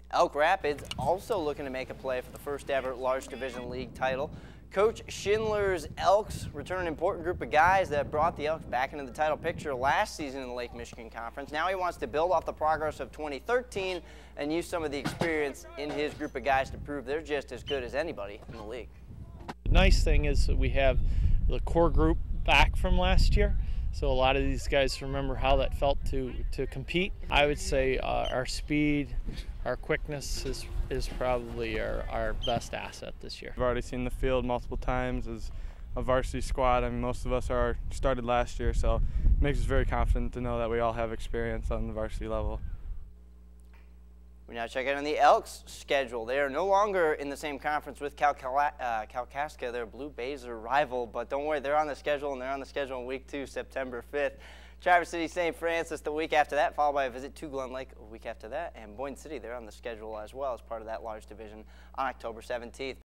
Elk Rapids also looking to make a play for the first ever large division league title. Coach Schindler's Elks return an important group of guys that brought the Elks back into the title picture last season in the Lake Michigan Conference. Now he wants to build off the progress of 2013 and use some of the experience in his group of guys to prove they're just as good as anybody in the league. The nice thing is that we have the core group back from last year. So a lot of these guys remember how that felt to compete. I would say our speed, our quickness is probably our best asset this year. I've already seen the field multiple times as a varsity squad. I mean, most of us started last year, so it makes us very confident to know that we all have experience on the varsity level. We now check in on the Elks' schedule. They are no longer in the same conference with Kalkaska, their Blue Baser rival, but don't worry, they're on the schedule, and they're on the schedule in week 2, September 5th. Traverse City, St. Francis the week after that, followed by a visit to Glen Lake a week after that, and Boyne City, they're on the schedule as well as part of that large division on October 17th.